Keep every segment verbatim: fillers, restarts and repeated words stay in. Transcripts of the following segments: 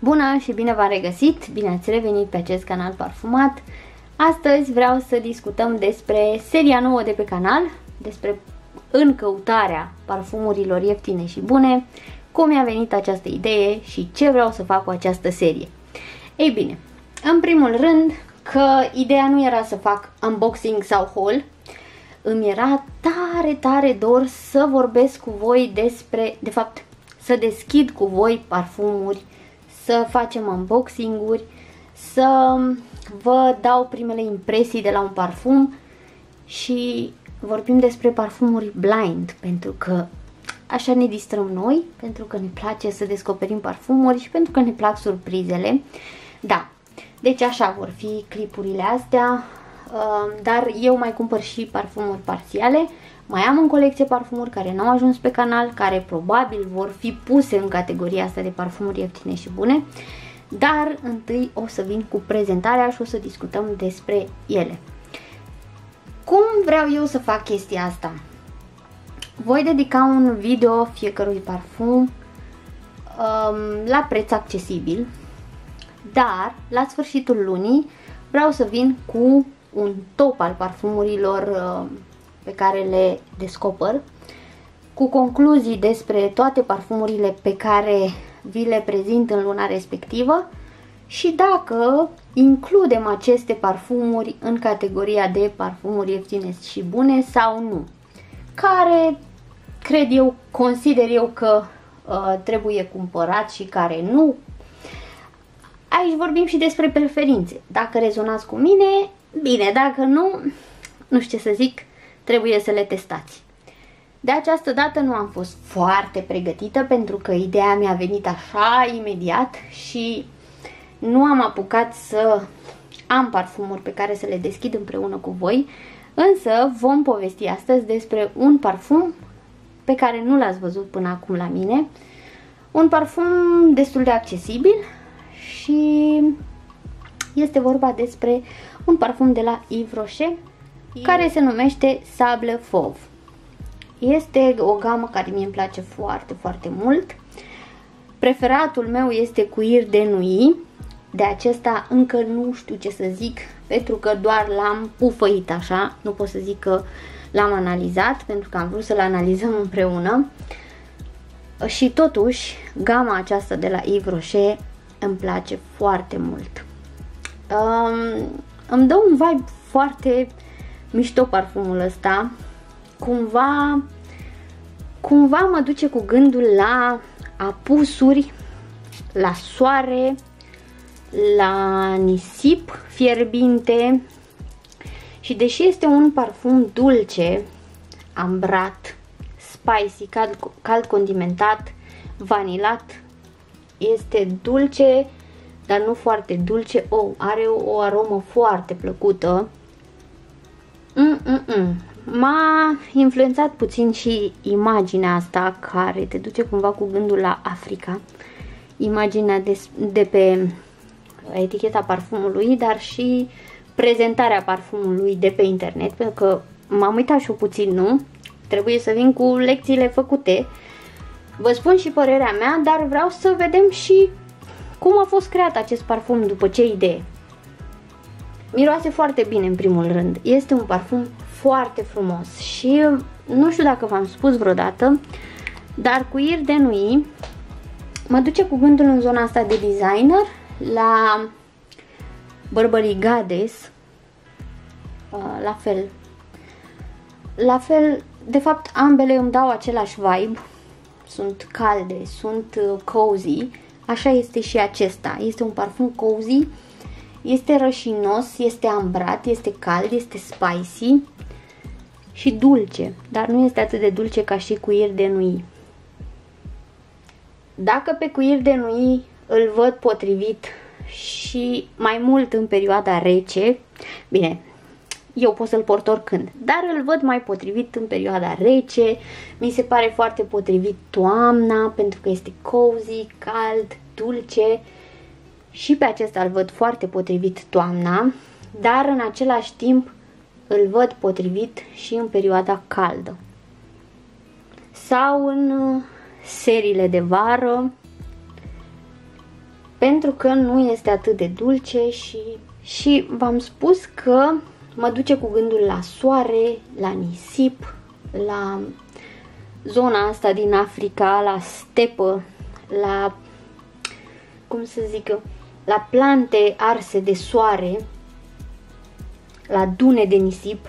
Bună și bine v-am regăsit, bine ați revenit pe acest canal parfumat. Astăzi vreau să discutăm despre seria nouă de pe canal, despre în căutarea parfumurilor ieftine și bune, cum mi-a venit această idee și ce vreau să fac cu această serie. Ei bine, în primul rând că ideea nu era să fac unboxing sau haul, îmi era tare, tare dor să vorbesc cu voi despre, de fapt, să deschid cu voi parfumuri, să facem unboxing-uri, să vă dau primele impresii de la un parfum și vorbim despre parfumuri blind, pentru că așa ne distrăm noi, pentru că ne place să descoperim parfumuri și pentru că ne plac surprizele. Da, deci așa vor fi clipurile astea, dar eu mai cumpăr și parfumuri parțiale. Mai am în colecție parfumuri care n-au ajuns pe canal, care probabil vor fi puse în categoria asta de parfumuri ieftine și bune. Dar întâi o să vin cu prezentarea și o să discutăm despre ele. Cum vreau eu să fac chestia asta? Voi dedica un video fiecărui parfum um, la preț accesibil, dar la sfârșitul lunii vreau să vin cu un top al parfumurilor uh, pe care le descoper, cu concluzii despre toate parfumurile pe care vi le prezint în luna respectivă și dacă includem aceste parfumuri în categoria de parfumuri ieftine și bune sau nu, care cred eu, consider eu că uh, trebuie cumpărat și care nu. Aici vorbim și despre preferințe. Dacă rezonați cu mine, bine, dacă nu, nu știu ce să zic, trebuie să le testați. De această dată nu am fost foarte pregătită pentru că ideea mi-a venit așa imediat și nu am apucat să am parfumuri pe care să le deschid împreună cu voi, însă vom povesti astăzi despre un parfum pe care nu l-ați văzut până acum la mine, un parfum destul de accesibil și este vorba despre un parfum de la Yves Rocher care se numește Sable Fauve. Este o gamă care mie îmi place foarte, foarte mult. Preferatul meu este Cuir de Nuit. De acesta încă nu știu ce să zic, pentru că doar l-am pufăit așa. Nu pot să zic că l-am analizat, pentru că am vrut să-l analizăm împreună. Și totuși, gama aceasta de la Yves Rocher îmi place foarte mult. Um, îmi dă un vibe foarte mișto parfumul ăsta. Cumva, cumva mă duce cu gândul la apusuri, la soare, la nisip fierbinte și deși este un parfum dulce, ambrat, spicy, cald, cald condimentat, vanilat, este dulce, dar nu foarte dulce. Oh, are o aromă foarte plăcută. Mm-mm-mm. M-a influențat puțin și imaginea asta care te duce cumva cu gândul la Africa. Imaginea de, de pe eticheta parfumului, dar și prezentarea parfumului de pe internet, pentru că m-am uitat și eu puțin, nu? Trebuie să vin cu lecțiile făcute. Vă spun și părerea mea, dar vreau să vedem și cum a fost creat acest parfum, după ce idee. Miroase foarte bine în primul rând. Este un parfum foarte frumos și nu știu dacă v-am spus vreodată, dar Cuir de Nuit mă duce cu gândul în zona asta de designer la Burberry Goddess, la fel. La fel, de fapt ambele îmi dau același vibe, sunt calde, sunt cozy, așa este și acesta. Este un parfum cozy, este rășinos, este ambrat, este cald, este spicy și dulce, dar nu este atât de dulce ca și Cuir de Nuit. Dacă pe Cuir de Nuit îl văd potrivit și mai mult în perioada rece, bine, eu pot să-l port oricând, dar îl văd mai potrivit în perioada rece, mi se pare foarte potrivit toamna, pentru că este cozy, cald, dulce și pe acesta îl văd foarte potrivit toamna, dar în același timp îl văd potrivit și în perioada caldă sau în seriile de vară, pentru că nu este atât de dulce și, și v-am spus că mă duce cu gândul la soare, la nisip, la zona asta din Africa, la stepă, la, cum să zic eu, la plante arse de soare, la dune de nisip.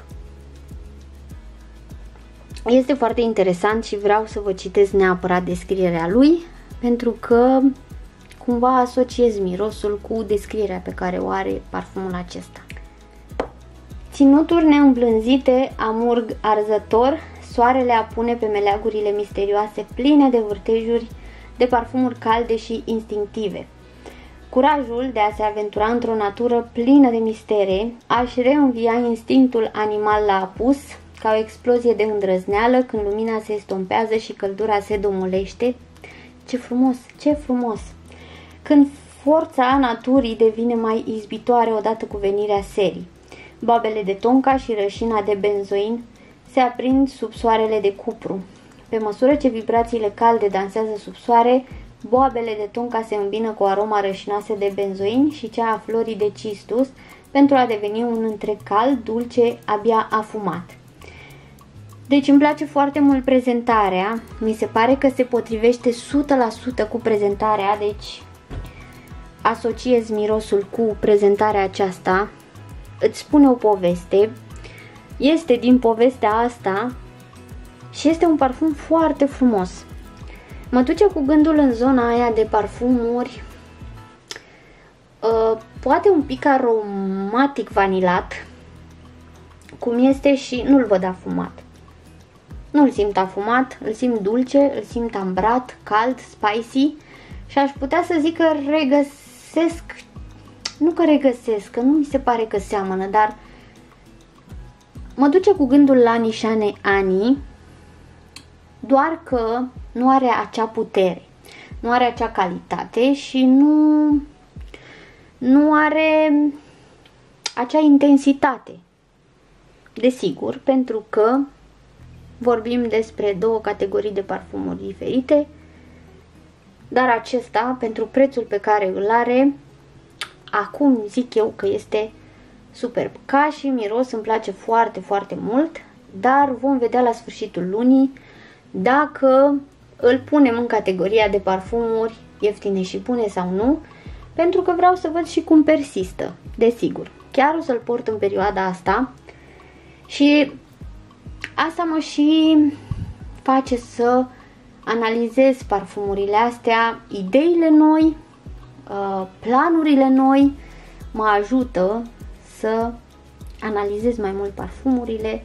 Este foarte interesant și vreau să vă citesc neapărat descrierea lui, pentru că cumva asociez mirosul cu descrierea pe care o are parfumul acesta. Ținuturi neîmblânzite, amurg arzător, soarele apune pe meleagurile misterioase pline de vârtejuri de parfumuri calde și instinctive. Curajul de a se aventura într-o natură plină de mistere, aș reînvia instinctul animal la apus, ca o explozie de îndrăzneală când lumina se estompează și căldura se domolește. Ce frumos, ce frumos! Când forța naturii devine mai izbitoare odată cu venirea serii. Boabele de tonca și rășina de benzoin se aprind sub soarele de cupru. Pe măsură ce vibrațiile calde dansează sub soare, boabele de tonca se îmbină cu aroma rășinoasă de benzoin și cea a florii de cistus pentru a deveni un întreg cald, dulce, abia afumat. Deci îmi place foarte mult prezentarea, mi se pare că se potrivește o sută la sută cu prezentarea, deci asociez mirosul cu prezentarea aceasta, îți spune o poveste, este din povestea asta și este un parfum foarte frumos. Mă duce cu gândul în zona aia de parfumuri, uh, poate un pic aromatic vanilat, cum este și nu-l văd afumat. Nu-l simt afumat, îl simt dulce, îl simt ambrat, cald, spicy și aș putea să zic că regăsesc, nu că regăsesc, că nu mi se pare că seamănă, dar mă duce cu gândul la Nishane Ani, doar că nu are acea putere, nu are acea calitate și nu, nu are acea intensitate. Desigur, pentru că vorbim despre două categorii de parfumuri diferite, dar acesta, pentru prețul pe care îl are, acum zic eu că este superb. Ca și miros îmi place foarte, foarte mult, dar vom vedea la sfârșitul lunii dacă îl punem în categoria de parfumuri ieftine și bune sau nu, pentru că vreau să văd și cum persistă, desigur. Chiar o să-l port în perioada asta și asta mă și face să analizez parfumurile astea, ideile noi, planurile noi, mă ajută să analizez mai mult parfumurile.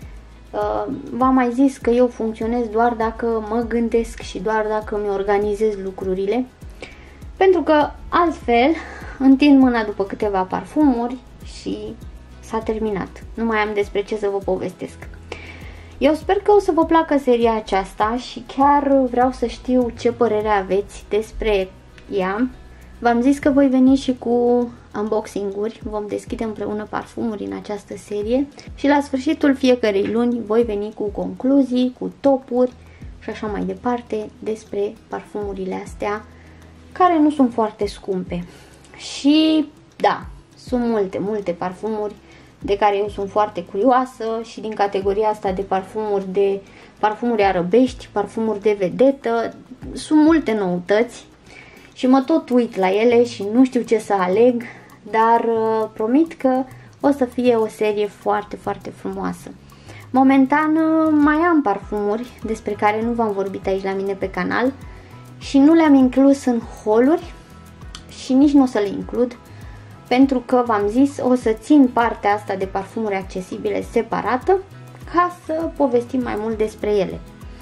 V-am mai zis că eu funcționez doar dacă mă gândesc și doar dacă mi organizez lucrurile, pentru că altfel întind mâna după câteva parfumuri și s-a terminat. Nu mai am despre ce să vă povestesc. Eu sper că o să vă placă seria aceasta și chiar vreau să știu ce părere aveți despre ea. V-am zis că voi veni și cu unboxing-uri, vom deschide împreună parfumuri în această serie și la sfârșitul fiecărei luni voi veni cu concluzii, cu topuri și așa mai departe despre parfumurile astea, care nu sunt foarte scumpe. Și da, sunt multe, multe parfumuri de care eu sunt foarte curioasă și din categoria asta de parfumuri de parfumuri arăbești, parfumuri de vedetă, sunt multe noutăți și mă tot uit la ele și nu știu ce să aleg, dar uh, promit că o să fie o serie foarte, foarte frumoasă. Momentan uh, mai am parfumuri despre care nu v-am vorbit aici la mine pe canal și nu le-am inclus în haul-uri și nici nu o să le includ, pentru că v-am zis, o să țin partea asta de parfumuri accesibile separată ca să povestim mai mult despre ele.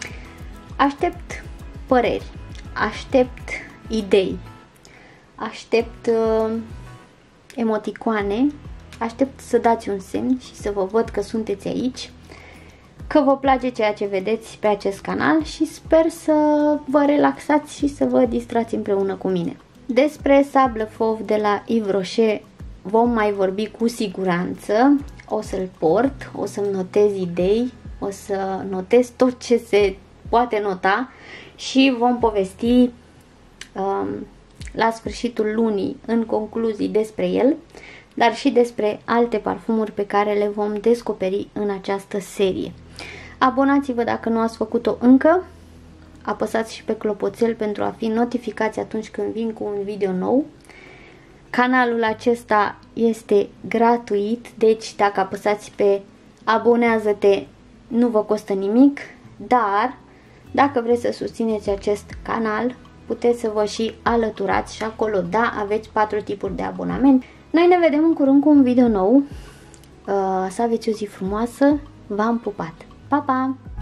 Aștept păreri, aștept idei, aștept uh, emoticoane, aștept să dați un semn și să vă văd că sunteți aici, că vă place ceea ce vedeți pe acest canal și sper să vă relaxați și să vă distrați împreună cu mine. Despre Sable Fauve de la Yves Rocher vom mai vorbi cu siguranță, o să-l port, o să-mi notez idei, o să notez tot ce se poate nota și vom povesti um, la sfârșitul lunii în concluzii despre el, dar și despre alte parfumuri pe care le vom descoperi în această serie. Abonați-vă dacă nu ați făcut-o încă, apăsați și pe clopoțel pentru a fi notificați atunci când vin cu un video nou. Canalul acesta este gratuit, deci dacă apăsați pe abonează-te nu vă costă nimic, dar dacă vreți să susțineți acest canal, puteți să vă și alăturați și acolo, da, aveți patru tipuri de abonament. Noi ne vedem în curând cu un video nou. Să aveți o zi frumoasă, v-am pupat! Pa, pa!